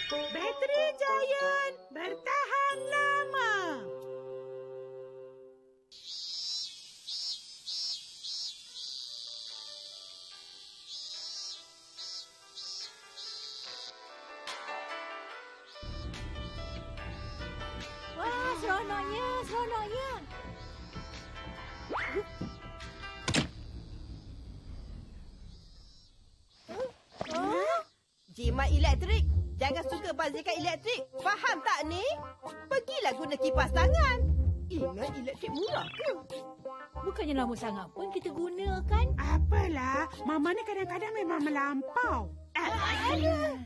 Bateri Giant bertahan lama. Wah, seronoknya, seronoknya. Jimat elektrik. Jangan suka bazirkan elektrik. Faham tak ni? Pergilah guna kipas tangan. Ingat elektrik murah ke? Bukannya lama sangat pun kita gunakan. Apalah, Mama ni kadang-kadang memang melampau. Aduh.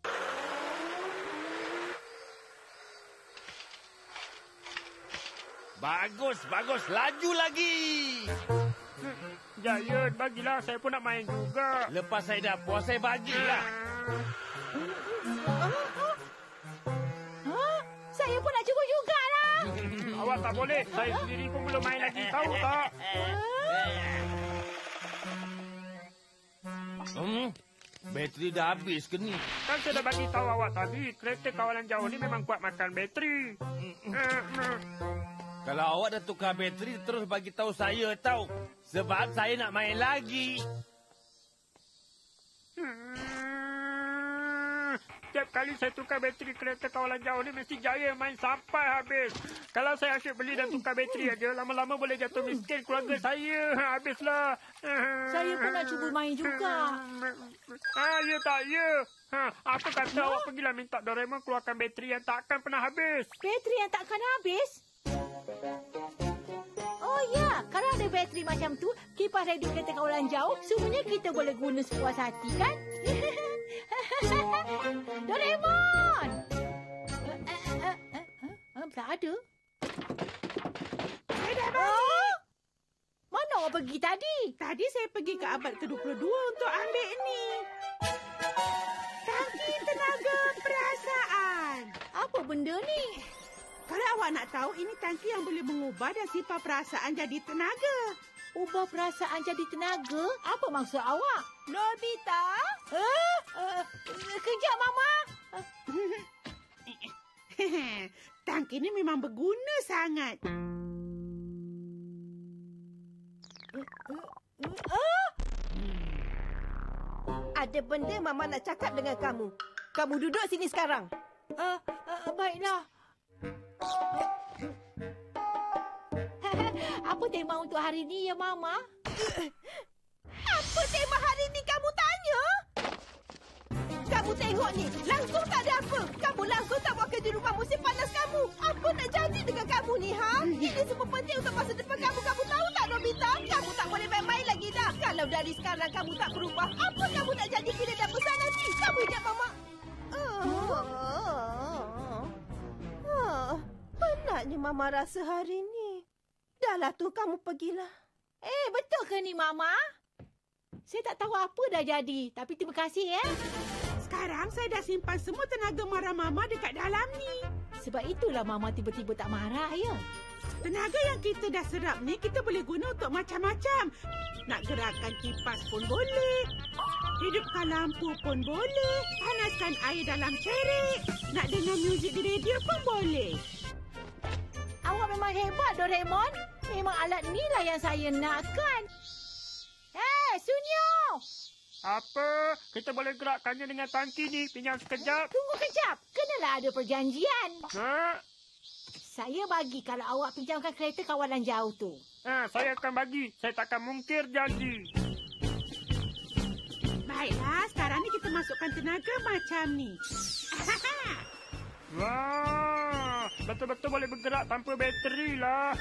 Bagus, bagus. Laju lagi. Giant, bagilah. Saya pun nak main juga. Lepas saya dah puas, saya bagilah. Saya pun nak cuba jugalah. Awak tak boleh. Saya sendiri pun belum main lagi. Tahu tak? Bateri dah habis ke ni? Kan saya dah bagi tahu awak tadi. Kereta kawalan jauh ni memang kuat makan bateri. Kalau awak dah tukar bateri, terus bagi tahu saya tahu. Sebab saya nak main lagi. Setiap kali saya tukar bateri kereta kawalan jauh ni, mesti Jaya main sampai habis. Kalau saya asyik beli dan tukar bateri aja, lama-lama boleh jatuh miskin keluarga saya. Habislah. Saya pun nak cuba main juga. Ya tak, ya. Apa kata awak pergilah minta Doraemon keluarkan bateri yang takkan pernah habis. Bateri yang takkan habis? Oh ya, kalau ada bateri macam tu, kipas radio kereta kawalan jauh, semuanya kita boleh guna sepuas hati, kan? Doraemon! Tak ada. Saya dah balik. Mana awak pergi tadi? Tadi saya pergi ke abad ke-22 untuk ambil ni. Tangki tenaga perasaan. Apa benda ni? Kalau awak nak tahu, ini tangki yang boleh mengubah dan simpan perasaan jadi tenaga. Ubah perasaan jadi tenaga? Apa maksud awak? Nobita? Kejap, Mama. Tangki ni memang berguna sangat. Ada benda Mama nak cakap dengan kamu. Kamu duduk sini sekarang. Baiklah. Apa tema untuk hari ni, ya, Mama? Apa tema hari ni kamu tanya? Kamu tengok ni, langsung tak ada apa. Kamu langsung tak buat kerja rumah musim panas kamu. Apa nak jadi dengan kamu ni, ha? Ini semua penting untuk masa depan kamu. Kamu tahu tak, Nobita? Kamu tak boleh main-main lagi dah. Kalau dari sekarang kamu tak berubah, apa kamu nak jadi bila dah besar nanti? Kamu ingat Mama? Penatnya Mama rasa hari ni. Dahlah tu, kamu pergilah. Betul ke ni, Mama? Saya tak tahu apa dah jadi. Tapi terima kasih, ya. Sekarang saya dah simpan semua tenaga marah Mama dekat dalam ni. Sebab itulah Mama tiba-tiba tak marah, ya. Tenaga yang kita dah serap ni, kita boleh guna untuk macam-macam. Nak gerakkan kipas pun boleh. Hidupkan lampu pun boleh. Panaskan air dalam cerik. Nak dengar muzik di radio pun boleh. Awak memang hebat, Doraemon. Memang alat ni lah yang saya nakkan. Sunyo! Apa? Kita boleh gerakkannya dengan tangki ni. Pinjam sekejap. Tunggu kejap. Kenalah ada perjanjian. Ha? Saya bagi kalau awak pinjamkan kereta kawalan jauh tu. Saya akan bagi. Saya takkan mungkir janji. Baiklah, sekarang ni kita masukkan tenaga macam ni. Wah, betul-betul boleh bergerak tanpa bateri lah.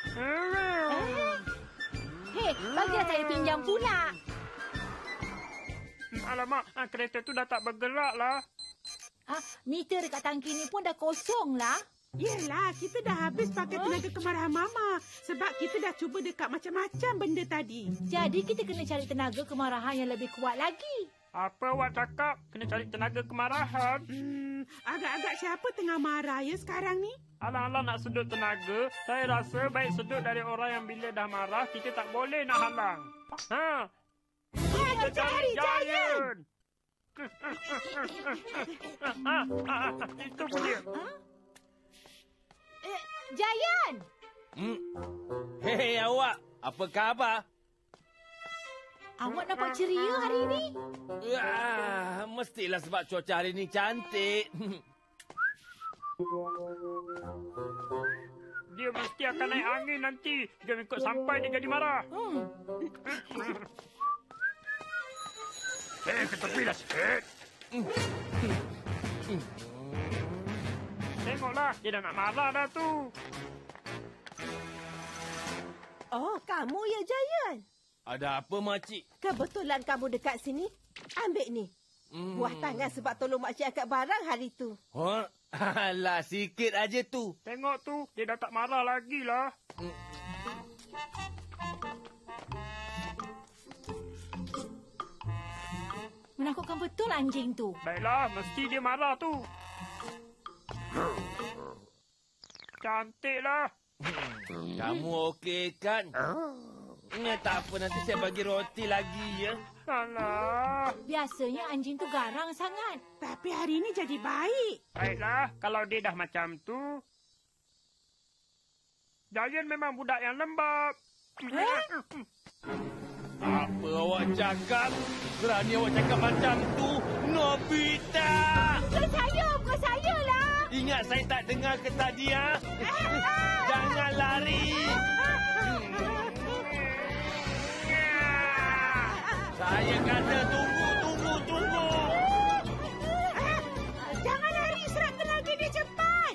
Bagilah saya pinjam pula. Alamak, kereta tu dah tak bergerak lah. Meter dekat tangki ni pun dah kosong lah. Yelah, kita dah habis pakai tenaga kemarahan Mama. Sebab kita dah cuba dekat macam-macam benda tadi. Jadi kita kena cari tenaga kemarahan yang lebih kuat lagi. Apa awak cakap? Kena cari tenaga kemarahan? Agak-agak siapa tengah marah ya sekarang ni? Alang-alang nak sedut tenaga, saya rasa baik sedut dari orang yang bila dah marah, kita tak boleh nak halang. Kita cari Giant! Itu pun dia. Giant! Hei awak, apa khabar? Awak nampak ceria hari ini. Wah, mestilah sebab cuaca hari ni cantik. Dia mesti akan naik angin nanti. Dia ikut sampai dia jadi marah. Ke tepi lah sikit. Tengoklah, dia dah nak marah dah tu. Oh, kamu ya, Giant? Ada apa, makcik? Kebetulan kamu dekat sini. Ambil ni. Buah tangan sebab tolong makcik angkat barang hari tu. Oh, alah, sikit aja tu. Tengok tu, dia dah tak marah lagi lah. Menakutkan betul anjing tu. Baiklah, mesti dia marah tu. Cantiklah. Kamu okey kan? Tak apa, nanti saya bagi roti lagi ya. Alah. Biasanya anjing tu garang sangat. Tapi hari ini jadi baik. Baiklah, kalau dia dah macam tu. Giant memang budak yang lembab. Apa awak cakap? Berani awak cakap macam tu? Nobita! Bukan saya lah. Ingat saya tak dengar ke tadi, ha? Jangan lari! Saya kata tunggu! Jangan lari, serangkan lagi dia cepat.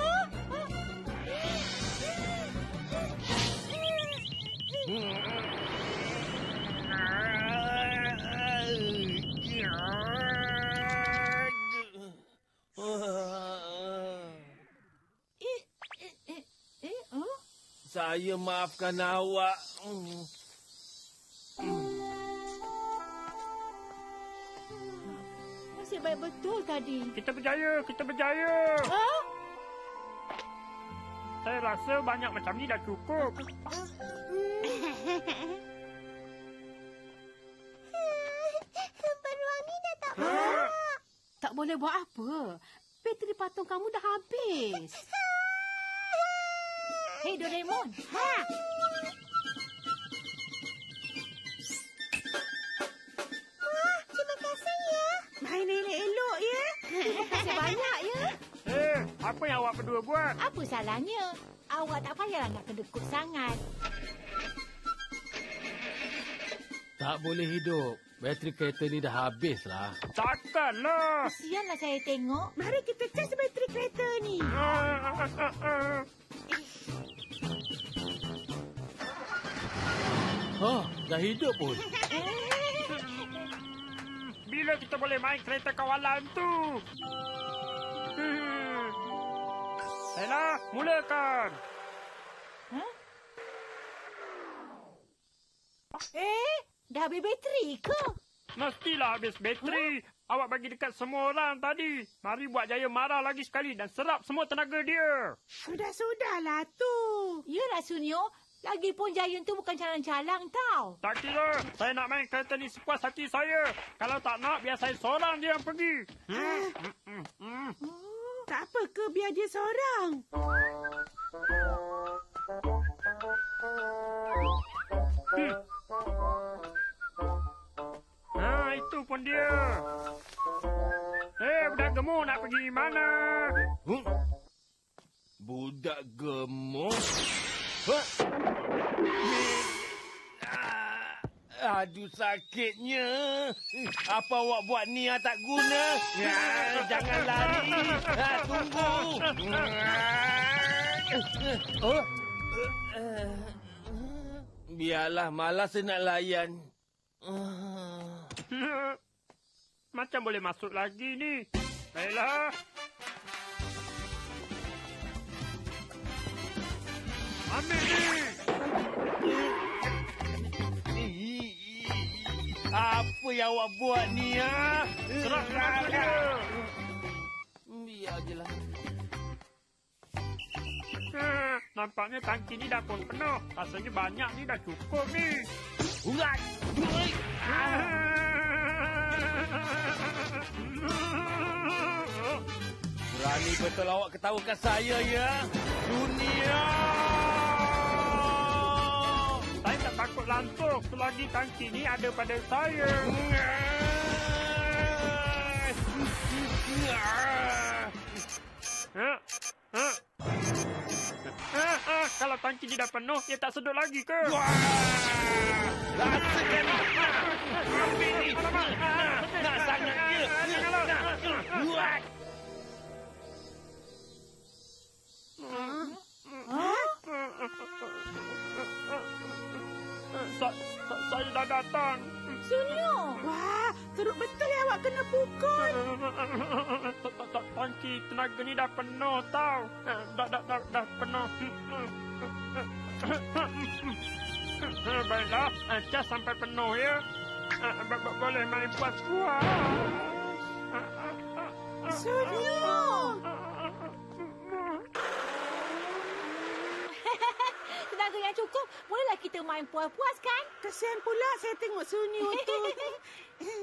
Saya maafkan awak. Masih baik betul tadi. Kita berjaya. Saya rasa banyak macam ni dah cukup. Beruang ni dah tak Tak boleh buat apa. Bateri patung kamu dah habis. Hei Doraemon. Terima kasih ya. Main elok-elok ya. Terima kasih banyak ya. Apa yang awak berdua buat? Apa salahnya? Awak tak payahlah nak kedekut sangat. Tak boleh hidup. Bateri kereta ni dah habis lah. Takkanlah. Kesianlah saya tengok. Mari kita cas bateri kereta ni. Oh, dah hidup pun. Bila kita boleh main kereta kawalan tu? Baiklah, mulakan. Dah habis bateri ke? Mestilah habis bateri. Awak bagi dekat semua orang tadi. Mari buat Jaya marah lagi sekali dan serap semua tenaga dia. Sudahlah tu. Yalah Sunyo. Lagipun Giant tu bukan calang-calang tau. Tak kira, saya nak main kereta ni sepuas hati saya. Kalau tak nak, biar saya seorang je yang pergi. Tak apa ke biar dia seorang? Itu pun dia. Budak gemuk nak pergi mana? Budak gemuk? Aduh, sakitnya. Apa awak buat ni tak guna? Jangan lari. Tunggu. Biarlah, malas saya nak layan. Macam boleh masuk lagi ni. Baiklah. Ambil ni. Apa yang awak buat ni, ha? Serap tenaga dia. Biar je lah. Nampaknya tangki ni dah pun penuh. Rasanya banyak ni dah cukup ni. Urat! Berani betul awak ketawakan saya, ya? Dunia! Saya tak takut lantuk selagi tangki ni ada pada saya. Kalau tangki ni dah penuh, dia tak sedut lagi ke? Rasakan ni! Ambil ni! Nak sangat dia! Buat! Saya dah datang. Sunyo. Wah, teruk betul ya awak kena pukul. Tangki tenaga ni dah penuh tau. Dah penuh. Baiklah, cas sampai penuh ya. Boleh main puas-puas. Sunyo. Tenaga yang cukup, bolehlah kita main puas-puas kan? Kesian pula saya tengok Sunyo tu.